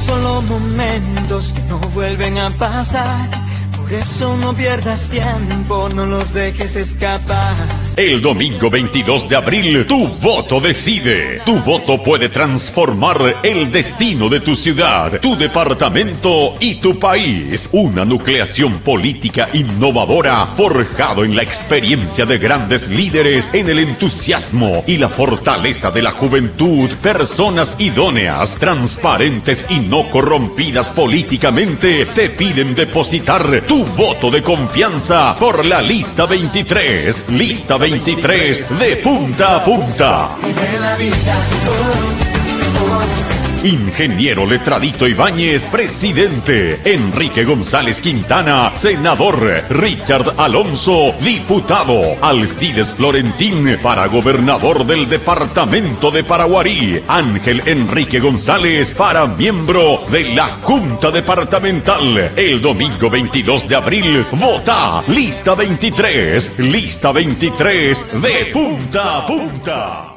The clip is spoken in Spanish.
solo momentos que no vuelven a pasar. Por eso no pierdas tiempo, no los dejes escapar. El domingo 22 de abril, tu voto decide. Tu voto puede transformar el destino de tu ciudad, tu departamento y tu país. Una nucleación política innovadora, forjado en la experiencia de grandes líderes, en el entusiasmo y la fortaleza de la juventud. Personas idóneas, transparentes y no corrompidas políticamente, te piden depositar tu voto de confianza por la lista 23. Lista 23 de punta a punta. Ingeniero Letradito Ibáñez, presidente. Enrique González Quintana, senador. Richard Alonso, diputado. Alcides Florentín, para gobernador del departamento de Paraguarí. Ángel Enrique González, para miembro de la Junta Departamental. El domingo 22 de abril, vota lista 23. Lista 23 de punta a punta.